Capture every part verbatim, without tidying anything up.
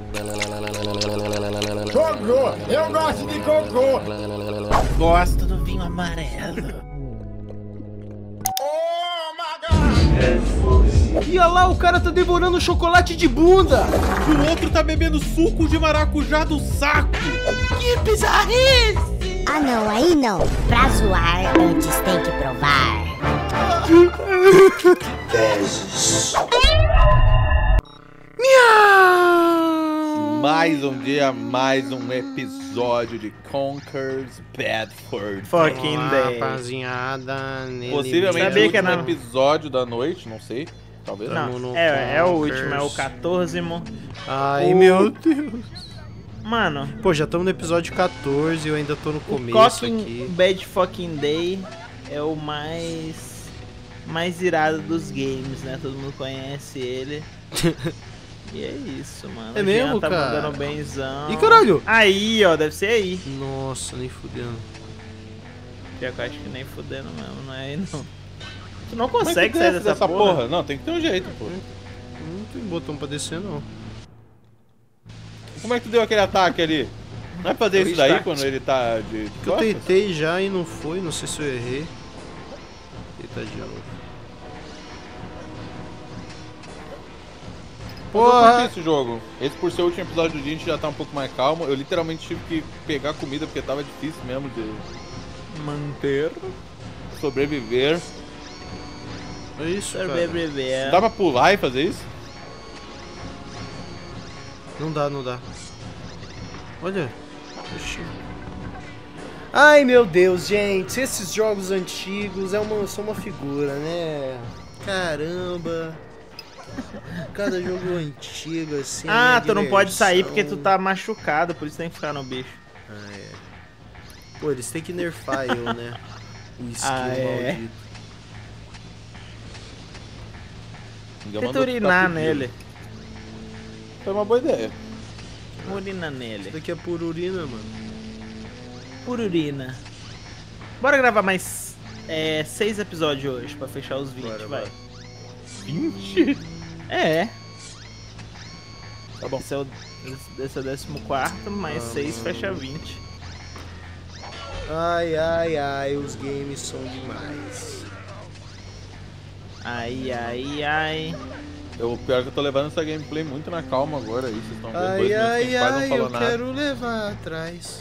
Cocô! Eu gosto de cocô! Gosto do vinho amarelo. Oh, my God! E olha lá, o cara tá devorando chocolate de bunda. O outro tá bebendo suco de maracujá do saco. Que bizarrice! Ah não, aí não. Pra zoar, antes tem que provar. Fezes. Miau! Mais um dia, mais um episódio de Conker's Bad Fur Fucking Day. day. Rapaziada, nele Possivelmente o Sabia último que era- episódio da noite, não sei. Talvez não. Tamo no É, é o Conkers. último, é o quatorzimo. Ai, O- meu Deus. Mano, Pô, já estamos no episódio quatorze e eu ainda tô no o começo Cocking aqui. Bad Fucking Day é o mais mais irado dos games, né? Todo mundo conhece ele. E é isso, mano. É O mesmo, Jean tá cara? mandando benzão. Ih, caralho! Aí, ó, deve ser aí. Nossa, nem fudendo. Pior que eu acho que nem fudendo mesmo, não é aí não. Tu não Como é que consegue sair desce dessa, dessa porra? Não, tem que ter um jeito, pô. Não tem botão pra descer, não. Como é que tu deu aquele ataque ali? Não é fazer Eu isso daí start. quando ele tá de de Que eu costas? tentei já e não foi, não sei se eu errei. Eita, de novo. Mas eu curti Porra! esse jogo. Esse, por ser o último episódio do dia, a gente já tá um pouco mais calmo. Eu literalmente tive que pegar comida porque tava difícil mesmo de manter. sobreviver. É isso, cara. Sobreviver. Dá pra pular e fazer isso? Não dá, não dá. Olha. Oxi. Ai, meu Deus, gente. Esses jogos antigos é uma, são uma figura, né? Caramba. Cada jogo antigo, assim. Ah, é tu não pode sair diversão. porque tu tá machucado, por isso tem que ficar no bicho. Ah, é. Pô, eles têm que nerfar eu, né? O skill Ah, é. maldito. Ninguém Tenta mandou tu urinar tá pedindo. nele. Foi uma boa ideia. Urina Isso nele. daqui é por urina, mano. Por urina. Bora gravar mais é, seis episódios hoje pra fechar os vinte, Bora, vai. bora. vinte? É. Tá bom. Esse é o, esse é o décimo quarto, mais Ah, seis mano. fecha vinte. Ai, ai, ai, os games são demais. Ai, ai, ai. Eu, o pior é que eu tô levando essa gameplay muito na calma agora. Aí vocês estão vendo dois Ai, minutos que a ai, gente quase não ai, falou eu nada. quero levar atrás.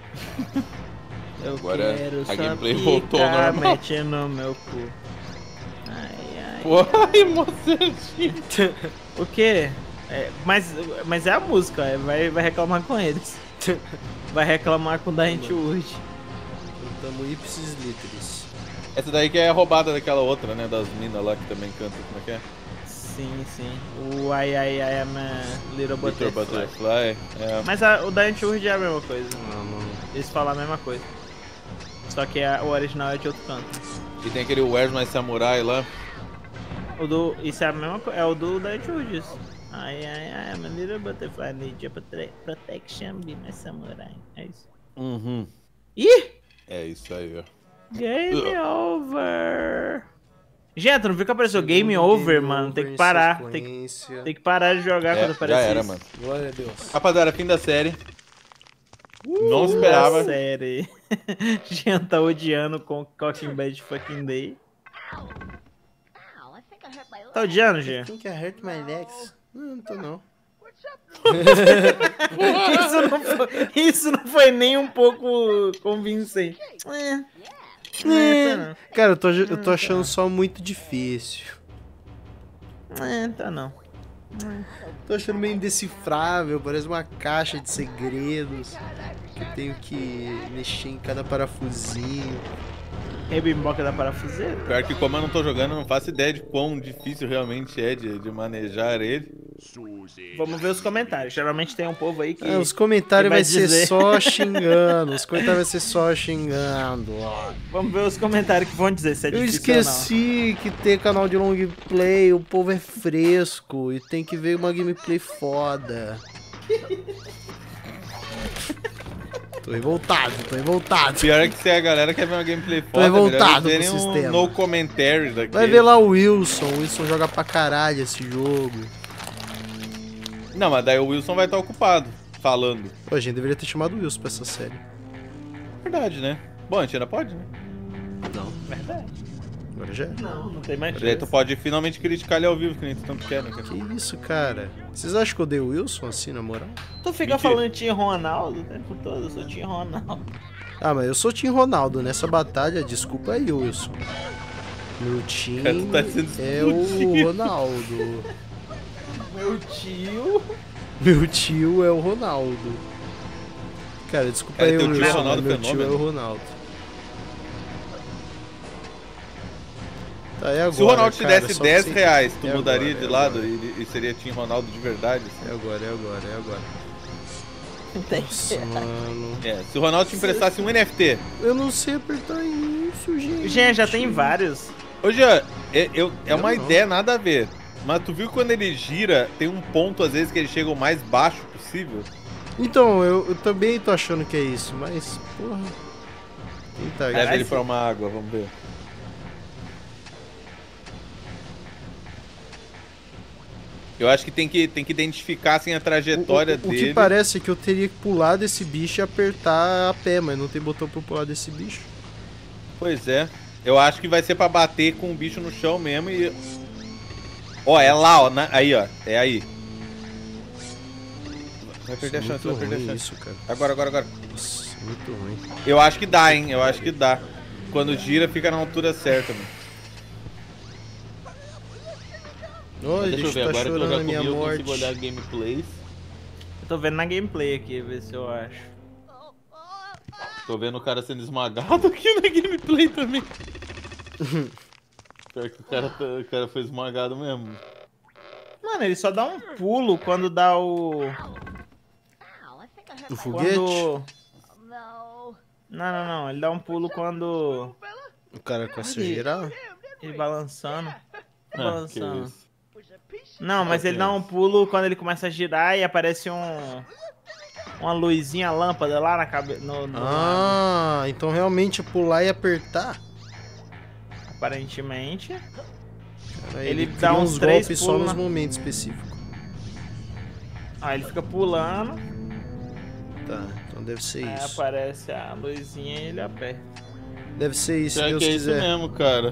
Eu Agora quero a só gameplay picar, voltou ao normal. mete no meu cu. Ai, ai. Pô, ai, moçadinho. O quê? É, mas, mas é a música, é, vai, vai reclamar com eles. Vai reclamar com o Daint Wood. Tamo ipsis literis. Essa daí que é roubada daquela outra, né? Das minas lá que também canta, como é que é? Sim, sim. O ai ai ai I'm a Little Little Butterfly. Butterfly. É. Mas a, o Daint Wood é a mesma coisa. Ah, mano. Eles falam a mesma coisa. Só que a, o original é de outro canto. E tem aquele Where's My Samurai lá. O do. Isso é a mesma coisa. É o do Daint Wood. Isso. Ai ai ai I'm a Little Butterfly. Need your prote- protection, be my samurai. É isso. Uhum. Ih! É isso aí, ó. Game over! Gente, tu não viu que apareceu Segundo Game Over, game mano? Tem over que em parar. Tem que, sequência. tem que parar de jogar É, quando já aparecer era, isso. mano. Glória a Deus. Rapaziada, fim da série. Uh, Não esperava. a série. Jean tá odiando com Cocking Bad Fucking Day. Tá odiando, Jean? Quem que é Hurt My Legs? Não, não tô não. Isso não foi, isso não foi nem um pouco convincente. É. É, tá não. Cara, eu tô, eu tô achando só muito difícil. É, tá não. Tô achando meio indecifrável, parece uma caixa de segredos. Que eu tenho que mexer em cada parafusinho. Rebimboca da parafuseira. Pior que como eu não tô jogando, eu não faço ideia de quão difícil realmente é de, de manejar ele. Vamos ver os comentários. Geralmente tem um povo aí que. Ah, os comentários que vai vai ser dizer. só xingando. Os comentários vai ser só xingando. Vamos ver os comentários que vão dizer se é Eu difícil ou não. esqueci que ter canal de long play, o povo é fresco e tem que ver uma gameplay foda. Tô revoltado, tô revoltado. Pior é que se a galera quer ver uma gameplay foda, revoltado melhor eles com o verem um sistema. no commentary daqui. Vai ver lá o Wilson, o Wilson joga pra caralho esse jogo. Não, mas daí o Wilson vai estar ocupado, falando. Pô, a gente deveria ter chamado o Wilson pra essa série. Verdade, né? Bom, a gente ainda pode, né? Não, Verdade. agora já é. Não, não tem mais Daí tu chance. pode finalmente criticar ele ao vivo, que nem tu tanto quer, né? cara? Que isso, cara? Vocês acham que eu odeio o Wilson assim, na moral? Tu fica Mentira. falando Tim Ronaldo o tempo todo, eu sou Tim Ronaldo. Ah, mas eu sou Tim Ronaldo nessa batalha, desculpa aí, Wilson. Meu time Cara, tu tá sendo é o explodido. Ronaldo. Meu tio. Meu tio é o Ronaldo. Cara, desculpa Cara, aí, teu tio é Wilson, Ronaldo mas meu tio é Fenômeno? o Ronaldo. Tá, e agora, Se o Ronaldo te cara? desse Só dez você- reais, tu É mudaria agora, de é lado agora. e, e seria Team Ronaldo de verdade? Assim? É agora, é agora, é agora. Tem Nossa, mano. É, se o Ronaldo te emprestasse um N F T. Eu não sei apertar isso, gente. Jean, já tem vários. Ô, Jean, é, eu- é Eu uma não. ideia nada a ver. Mas tu viu que quando ele gira, tem um ponto às vezes que ele chega o mais baixo possível? Então, eu, eu também tô achando que é isso, mas, porra. Eita, Leva Caralho, ele pra sim. uma água, vamos ver. Eu acho que tem que, tem que identificar assim, a trajetória o, o, o dele. que parece é que eu teria que pular desse bicho e apertar a pé, mas não tem botão pra eu pular desse bicho. Pois é. Eu acho que vai ser pra bater com o bicho no chão mesmo e... Ó, é lá, ó. na- Aí, ó. É aí. Vai perder a Isso é chance, muito vai perder a ruim chance. isso, cara. Agora, agora, agora. Nossa, muito ruim. Eu acho que dá, hein? Eu acho que dá. Quando gira, fica na altura certa, mano. Olha, Deixa eu ele ver, tá agora que eu chorando já a minha comi, eu morte. consigo olhar gameplays. Eu tô vendo na gameplay aqui, ver se eu acho. Tô vendo o cara sendo esmagado aqui na gameplay também. Pior que o cara, tá- o cara foi esmagado mesmo. Mano, ele só dá um pulo quando dá o... O foguete? Quando... Não, não, não. Ele dá um pulo quando... O cara começa a Ele- girar? Ele balançando. Ah, que Balançando. isso. Não, mas ele dá um pulo quando ele começa a girar e aparece um... Uma luzinha lâmpada lá na cabeça. No, no Ah, então realmente é pular e apertar? Aparentemente. Cara, Ele ele dá cria uns uns três golpes só pulos nos na- momentos específicos. Aí ele fica pulando. Tá, então deve ser Aí isso. aparece a luzinha e ele aperta. Deve ser isso, se Será Deus que é isso quiser. mesmo, cara?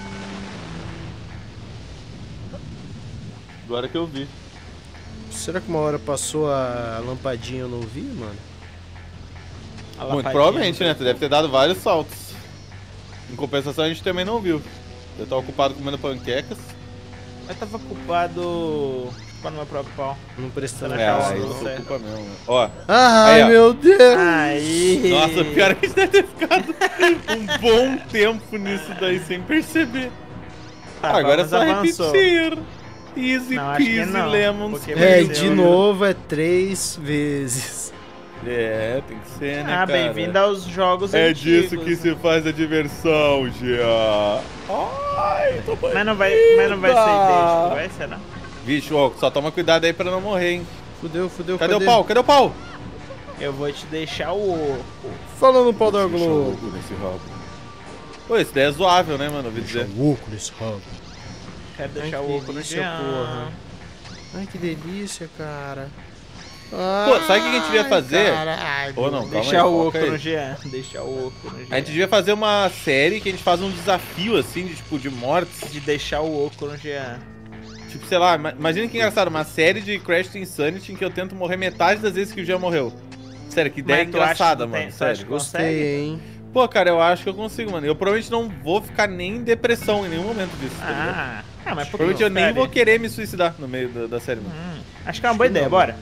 Agora que eu vi. Será que uma hora passou a lampadinha e eu não vi, mano? A Muito lapadinha provavelmente, do- né? Tu deve ter dado vários saltos. Em compensação, a gente também não viu. Eu tava ocupado comendo panquecas. Eu tava ocupado chupando meu próprio pau. Não prestando Será É, que atenção. aí não, isso certo. ocupa mesmo. né? Ó, Ai, Aí, ó. meu Deus! Aí. nossa, pior é que a gente deve ter ficado um bom tempo nisso daí sem perceber. Tá, Agora é vamos, só avançou. repetir. Easy Não, acho que peasy não, lemon porque É, Meu de Deus. novo é três vezes. É, tem que ser, né, Ah, cara? bem-vindo aos jogos É antigos. disso que se faz a diversão, Gia. Ai, tô banhando. Mas não vai, mas não vai ser idêntico, vai ser não. Bicho, ó, só toma cuidado aí pra não morrer, hein? Fudeu, fudeu, Cadê, o pau? Cadê o pau? Eu vou te deixar o oco. Falando no pau da Deixa o Globo. louco nesse rabo. Pô, esse daí é zoável, né, mano? Ouvi dizer. louco nesse rabo. Quero Ai, deixar que o oco no delícia, Jean. porra. Ai, que delícia, cara. Pô, sabe o que a gente devia fazer? Caralho. Ou não, calma Deixar aí, o foca oco aí. no Jean. Deixar o oco no Jean. A gente devia fazer uma série que a gente faz um desafio, assim, de tipo, de mortes. De deixar o oco no Jean. Tipo, sei lá, ima- imagina que engraçado, uma série de Crash to Insanity em que eu tento morrer metade das vezes que o Jean morreu. Sério, que ideia Mas tu acha engraçada, que mano. tem- tu sério. acha que Gostei, consegue? hein? Pô, cara, eu acho que eu consigo, mano. Eu provavelmente não vou ficar nem em depressão em nenhum momento disso. tá ligado? Ah, ah, mas por que Provavelmente não, eu nem sério? vou querer me suicidar no meio da, da série, mano. Hum, acho que é uma boa ideia, bora.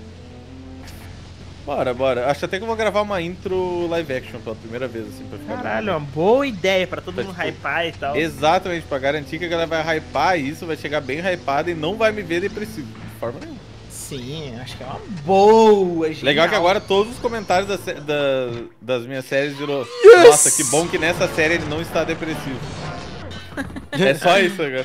Bora, bora. Acho até que eu vou gravar uma intro live action pela primeira vez, assim, pra ficar. Caralho, uma boa ideia pra todo Tá, mundo tipo, hypar e tal. Exatamente, pra garantir que a galera vai hypar isso, vai chegar bem hypada e não vai me ver depressivo. De forma nenhuma. Sim, acho que é uma boa, genial. Legal que agora todos os comentários da sé- da- das minhas séries virou. Yes! Nossa, que bom que nessa série ele não está depressivo. É só isso, cara.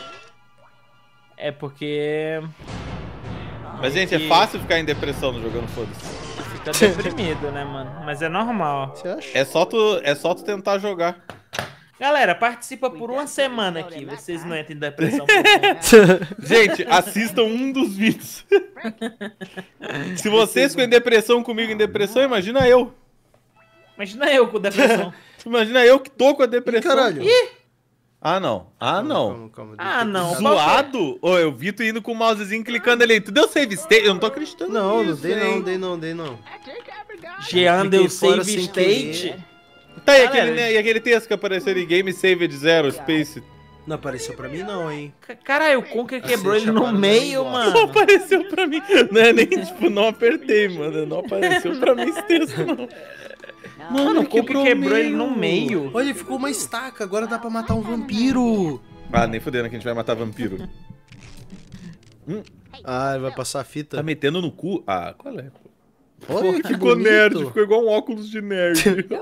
É porque Mas, gente, é que- fácil ficar em depressão no jogando foda-se. fica deprimido, né, mano? Mas é normal. Você acha? É só tu, é só tu tentar jogar. Galera, participa por uma semana aqui, vê se vocês não entram em depressão. por um tempo. Gente, assistam um dos vídeos. Se vocês ficam em depressão comigo em depressão, imagina eu. Imagina eu com depressão. Imagina eu que tô com a depressão. Ih, caralho. Ih! Ah, não. Ah, não. Calma, calma, Ah, não. Zoado? Ô, eu vi tu indo com o mousezinho clicando ali. Tu deu save state? Eu não tô acreditando Não, não nisso, dei não, hein? dei não, dei não. Jean deu Fiquei fora save sem state. querer. Tá, e Galera, aquele, né, e aquele texto que apareceu ali, Game Saved Zero, Space. Não apareceu pra mim não, hein. C- Caralho, o Conker quebrou Vocês ele no chamaram meio, de Não mano. apareceu pra mim. Não é nem, tipo, não apertei, mano. Não apareceu pra mim esse texto, não. Mano, o Conker quebrou quebrou o ele no meio. Olha, ficou uma estaca, agora dá pra matar um vampiro. Ah, nem fudendo que a gente vai matar vampiro. Ah, ele vai passar a Tá fita. metendo no cu? Ah, qual é? Pô? Olha que Ficou bonito. nerd, ficou igual um óculos de nerd.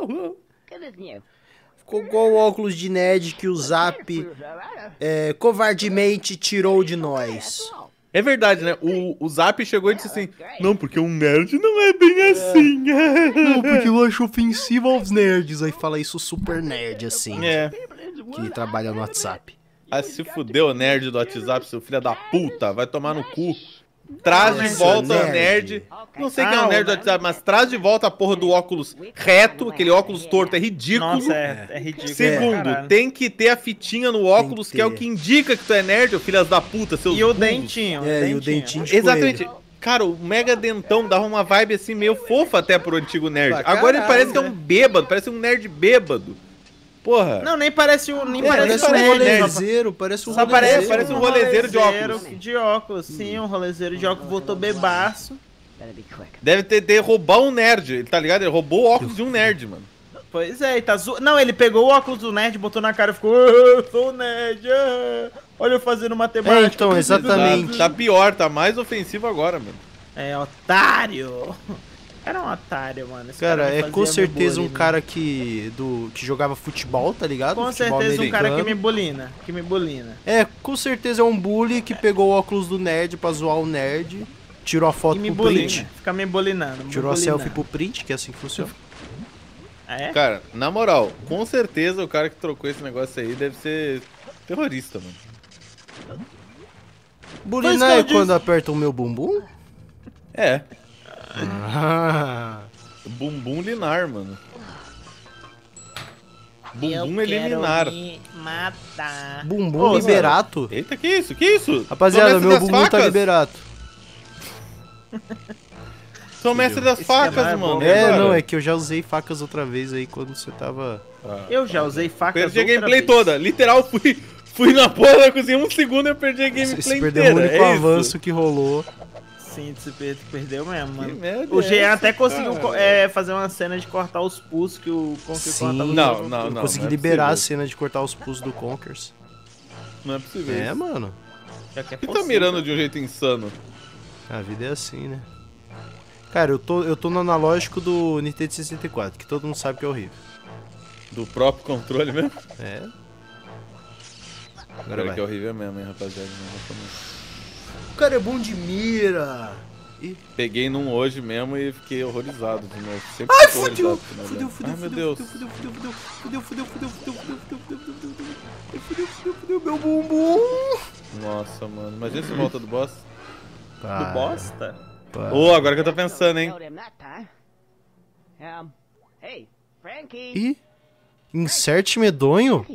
Ficou igual o óculos de nerd que o Zap é, covardemente tirou de nós. É verdade, né? O, o Zap chegou e disse assim: não, porque um nerd não é bem assim. Não, porque eu acho ofensivo aos nerds. Aí fala isso super nerd, assim, É. que trabalha no WhatsApp. Ah, se fudeu, nerd do WhatsApp, seu filho da puta. Vai tomar no cu. Traz de Essa volta o nerd. nerd. Não sei quem é Ah, o nerd do o WhatsApp, mas traz de volta a porra do óculos reto. Aquele óculos torto é ridículo. Nossa, é, é ridículo. Segundo, Caralho. tem que ter a fitinha no óculos, que, que é o ter. que indica que tu é nerd, ô filhas da puta, seus E o burros. dentinho. É, e o dentinho de Exatamente. coelho. Cara, o Mega Dentão dava uma vibe assim meio fofa até pro antigo nerd. Pra Agora ele caralho, parece que é um né? bêbado, parece um nerd bêbado. Porra. Não, nem parece um. Nem É, parece Parece um parece nerd. rolezeiro, parece um Só rolezeiro. parece, parece um rolezeiro de óculos. De óculos, sim, um rolezeiro de óculos voltou bebaço. Deve ter, ter roubar um nerd, ele tá ligado? Ele roubou o óculos de um nerd, mano. Pois é, e tá zo... Não, ele pegou o óculos do nerd, botou na cara e ficou. "Ah, eu sou o nerd, ah, olha eu fazendo matemática. É, então, exatamente. Tá, tá pior, tá mais ofensivo agora, mano. É, otário. Era um otário, mano. Esse Cara, me é fazia com certeza um bullying, né? cara que, do, que jogava futebol, tá ligado? Com Futebol certeza um cara que americano. me bulina. Que me bulina. É, com certeza é um bully que pegou o óculos do nerd pra zoar o nerd, tirou a foto E me pro bulina. print, Fica me bulinando. me tirou a bulinando. selfie pro print, que é assim que funciona. Ah, é? Cara, na moral, com certeza o cara que trocou esse negócio aí deve ser terrorista, mano. Bulinar que eu é disse. quando aperta o meu bumbum? É, Ah, bumbum linar, mano. Eu Bumbum quero eliminar. me matar. bumbum Ô, liberato. Eita, que isso? Que isso? Rapaziada, Sou mestre meu das bumbum tá facas? liberato. Sou mestre das Esse cara facas, é mano. bom. e É, agora? não, é que eu já usei facas outra vez aí quando você tava... Eu já usei facas Perdi a outra gameplay vez. toda. Literal, fui, fui na porra da cozinha um segundo e eu perdi a Você gameplay se perdeu inteira. o único é isso. avanço que rolou. Sim, você per- perdeu mesmo, mano. merda O é Jean essa, até conseguiu cara? co- é, fazer uma cena de cortar os pulsos que o Conquer Sim. tava Não, usando. não, Eu não. consegui não é liberar a possível. cena de cortar os pulsos do Conkers. Não é possível. É, isso. mano. Já que é Por que tá possível. mirando de um jeito insano? A vida é assim, né? Cara, eu tô, eu tô no analógico do Nintendo sessenta e quatro, que todo mundo sabe que é horrível. Do próprio controle mesmo? É. Agora Agora vai. que é horrível mesmo, hein, rapaziada. Não gosto muito. O cara é bom de mira. Ih. Peguei num hoje mesmo e fiquei horrorizado de novo. Sempre Ai, fico fudeu! horrorizado com o Fudeu, negócio. fudeu, Ai, meu fudeu, Deus. fudeu, fudeu, fudeu, fudeu, fudeu, fudeu, fudeu, fudeu, fudeu, fudeu, fudeu, fudeu, fudeu, fudeu, fudeu, meu bumbum. Nossa, mano. Imagina se volta do boss. Do bosta? Ô, agora que eu tô pensando, hein. Ih, insert medonho?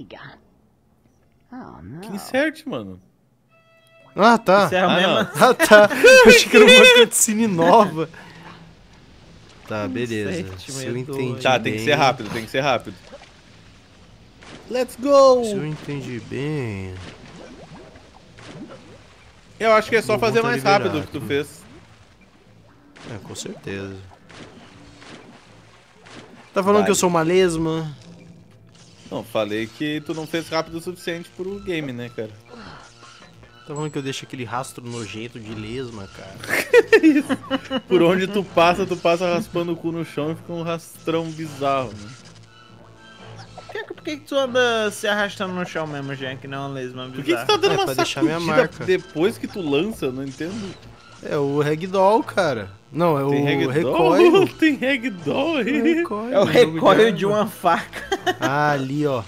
Que insert, mano. Ah, tá. Isso é a Ah, mesma... não. Ah, tá. Eu achei que era uma cutscene nova. Tá, beleza. Insert Se eu medonho. entendi Tá, tem que bem- ser rápido, tem que ser rápido. Let's go! Se eu entendi bem... Eu acho que é só Bumbum fazer tá mais liberado. rápido o que tu fez. É, com certeza. Tá falando Vale. que eu sou uma lesma? Não, falei que tu não fez rápido o suficiente pro game, né, cara? Tá falando que eu deixo aquele rastro nojento de lesma, cara? Por onde tu passa, tu passa raspando o cu no chão e fica um rastrão bizarro, né? Por que, por que que tu anda se arrastando no chão mesmo, Jean, que não é uma lesma Por que, que tu bizarra? tá dando É, uma pra deixar minha sacudida marca. depois que tu lança? Eu não entendo. É o ragdoll, cara. Não, é Tem o ragdoll? recoil. Tem ragdoll aí. recoil, É o jogo recoil arma. de uma faca. Ah, ali, ó.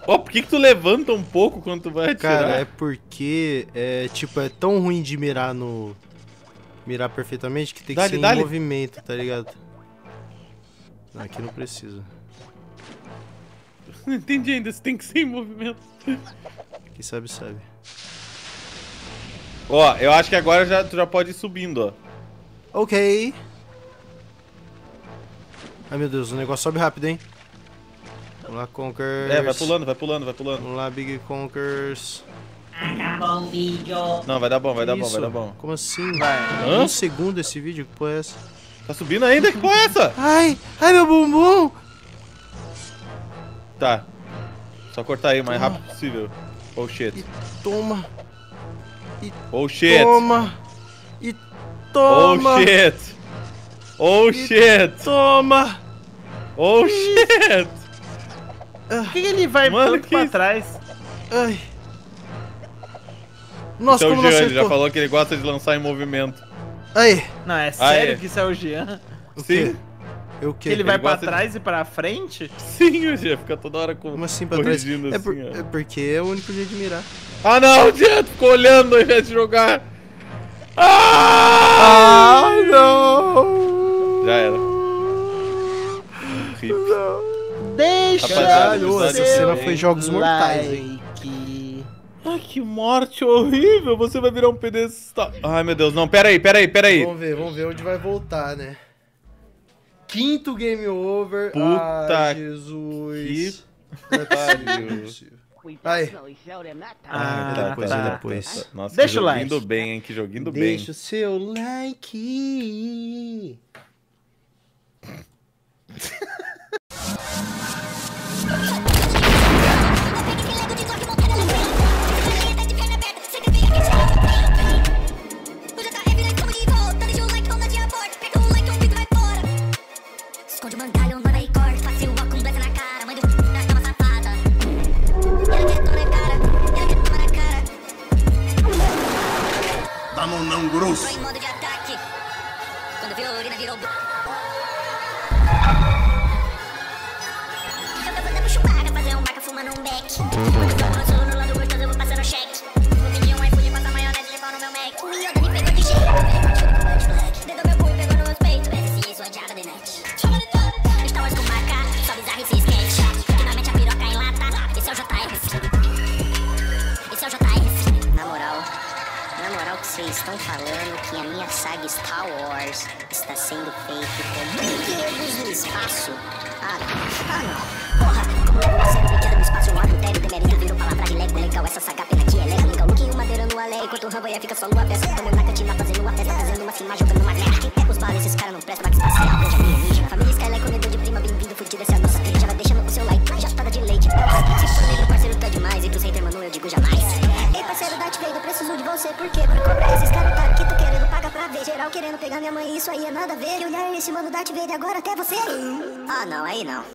Ó, por que que tu levanta um pouco quando tu vai atirar? Cara, é porque, é, tipo, é tão ruim de mirar no... Mirar perfeitamente que tem que Dale, ser em dale. movimento, tá ligado? Não, aqui não precisa. Não entendi ainda, você tem que ser em movimento. Quem sabe, sabe. Ó, eu acho que agora já, tu já pode ir subindo, ó. Ok. Ai, meu Deus, o negócio sobe rápido, hein? Vamos lá, Conkers. É, vai pulando, vai pulando, vai pulando. Vamos lá, Big Conkers. Acabou o vídeo. Não, vai dar bom, vai dar bom, Isso? vai dar bom. Como assim? Vai. Hã? Um segundo esse vídeo? Que porra é essa? Tá subindo ainda? Que porra é essa? Ai! Ai, meu bumbum! Tá. Só cortar aí o mais rápido possível. Oh shit. Toma! Oh shit. Toma! E Oh toma! shit. Oh shit. Toma! Oh shit. Por que, que ele vai Mano, tanto que pra isso? trás? Ai! Nossa, Esse é o como não Jean, ele já acertou! falou que ele gosta de lançar em movimento. Aí! Não, é sério é. que isso é o Jean? O Sim. quê? Eu o quê? Que ele vai Ele pra gosta de- trás e pra frente? Sim, o Jean fica toda hora com... Como assim pra trás? corrigindo É, por- assim, ó. é porque é o único jeito de mirar. Ah não, o Jean ficou olhando ao invés de jogar. Ah! não! Já era. Rip. Deixa Rapaziada, o essa seu cena foi Jogos Mortais, like. Ai, que morte horrível. Você vai virar um pedestal. Ai, meu Deus. Não, pera aí, pera aí, pera aí. Vamos ver, vamos ver onde vai voltar, né? Quinto game over. Puta Ai, Jesus. Não é pariu. possível, não é possível. Aí. Ah, Ah, depois, tá. depois. Nossa, Deixa que o like. joguinho do bem, hein? Que joguinho do Deixa bem. o seu like. Esconde o mangalho, manda e corta. Fácil, ó, com black na cara. Mãe do na cama safada. Ela quer tomar na cara. Ela quer tomar na cara. Dá mão não grosso. Tô em modo de ataque. Quando virou urina, virou. Eu tô fazendo chupaga, fazer um marca fumando um beck. Solo no lado gostoso, eu vou passando cheque. Vou pedir um iFood, passar maionese de pau no meu Mac. O Yoda me pegou de jeito. Dedo meu punho, pegou nos peitos. Esse sim, sua diaba de net. Star Wars com marca, só bizarro esse sketch. Que não mete a piroca em lata. Esse é o J R. Esse é o J R. Na moral, na moral que vocês estão falando que a minha saga Star Wars está sendo feita com brinquedos no espaço. Ah, não. Ah, não. Porra, como leva uma série brinquedo no espaço, um adultério demerido virou palavra de lego. Legal, essa saga pena que é legal. Legal, Luke e o Madeira no alé. Enquanto o Rambo ia fica só no avesso. Tamo na cantina fazendo uma festa, fazendo uma cima, jogando uma merda. Quem pega os balas, esses caras não prestam, vaga espacial, grande alienígena. Família Skyline, comedor de prima, bem-vindo, fudido, essa é a nossa trilha. Já vai deixando o seu like, já tá de leite. Se for negro, parceiro, tá demais. E pro hater, mano, eu digo jamais. Ei, parceiro, Darth Vader, preciso de você. Por quê? Pra cobrar esses caras tá que tô querendo pagar pra ver. Geral querendo pegar minha mãe, isso aí é nada a ver. E olhar esse mano Darth Vader agora até você. Ah, não, aí não.